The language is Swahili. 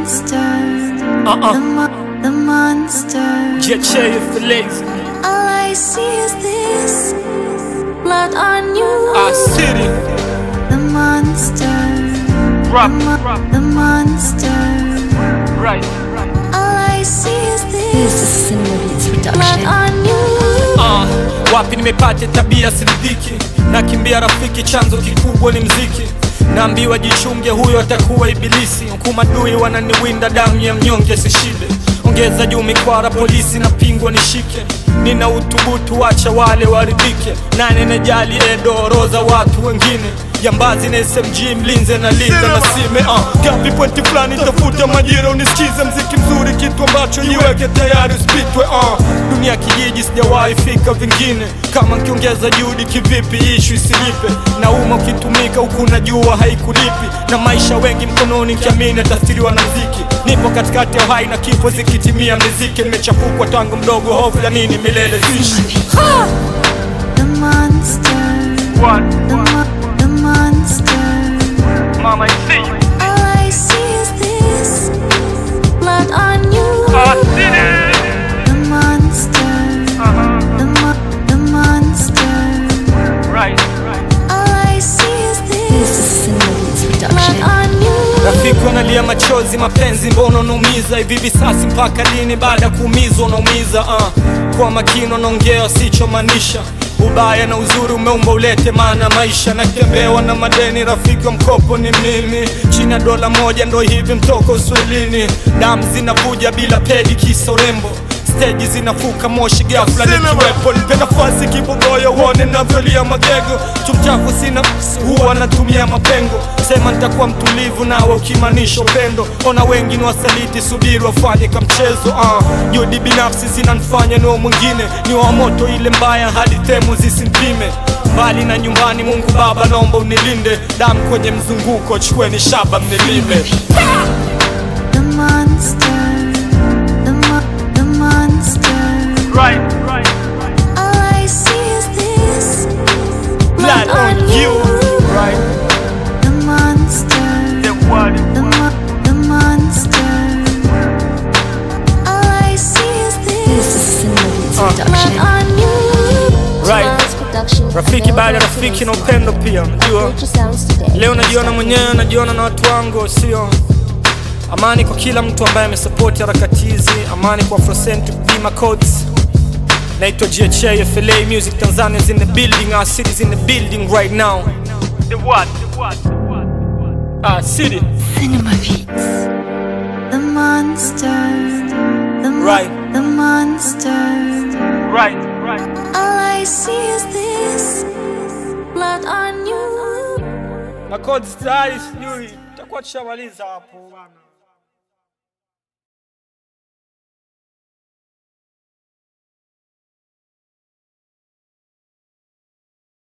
monster. The monster. GHA fillets. All I see is this blood on you. City. The monster. Rap. The monster. Right. All I see is This is this Cinema Beats blood production. on you. Wapi nimepata tabia siridhiki, nakimbia rafiki, chanzo kikubwa ni mziki. Naambiwa jichunge, huyo atakuwa ibilisi. Hukumadui wananiwinda, damu ya mnyonge sishide. Ongeza juu mikwara, polisi na pingwa nishike. Nina uthubutu, wacha wale waridhike. Nane najali roza watu wengine. Jambazi na SMG, mlinze na linda na sime. Gapi pointi fulani, tafuta majira unisikize. Mziki mzuri, kitu ambacho iweke tayari usipitwe. Dunia kijiji, sijawahi fika vingine. Kama nkiongeza juhudi kivipi, ishu isilipe. Na ukitumika huku najua haikulipi. Na maisha wengi mkononi, kiamini tastiriwa na mziki. Nipo katikati ya uhai na kifo zikitimia miziki. Nimechafukwa tangu mdogo, hofu ya nini milele zishi. The monster. What? The monster. Mama, you see? All I see is this blood on you. The monster. The monster. Right. All I see is This is this Cinema Beats blood production. on you. Rafiki wanalia machozi, mapenzi mbona unaumiza hivi visasi mpaka lini? Baada kuumizwa unaumiza. Kwa makini unaongea sichomaanisha. Ubaya na uzuri umeumba ulete maana maisha. Natembewa na madeni, rafiki wa mkopo ni mimi. Chini ya $1 ndo hivi mtoko uswahilini. Damu zinavuja bila pedi kisa urembo. Stage zinafuka moshi ghafla nikiwepo. Nipe nafasi kibogoyo uone navyolia magego. Chumchafu sina huwa natumia mapengo. Sema nitakuwa mtulivu nawe ukimaanisha upendo. Ona wengi ni wasaliti, subiri wafanye kamchezo. Juhudi binafsi zinanifanya niwe mwingine. Ni wa moto ile mbaya hadi temu zisimpime. Mbali na nyumbani, Mungu Baba naomba unilinde. Damu kwenye mzunguko, chukweni shaba mnilime. The monster. The monster. Right. All I see is this Blood on you. Right. The monster. The monster. All I see is This is this Cinema Beats blood production. on you. Right. Rafiki baada ya rafiki na upendo pia. Unajua leo najiona mwenyewe, najiona na watu wangu, sio? Amani kwa kila mtu ambaye amesupport harakati hizi. Amani kwa Afrocentric Bima Codes. Naitwa GHA FLA Music Tanzania is in the building. Our city's in the building right now. The what? City. Cinema Beats. The monster. Right. The monster. Right. All I see is this blood on you. Na codes tayari sijui. Tutakuwa tushamaliza hapo bwana.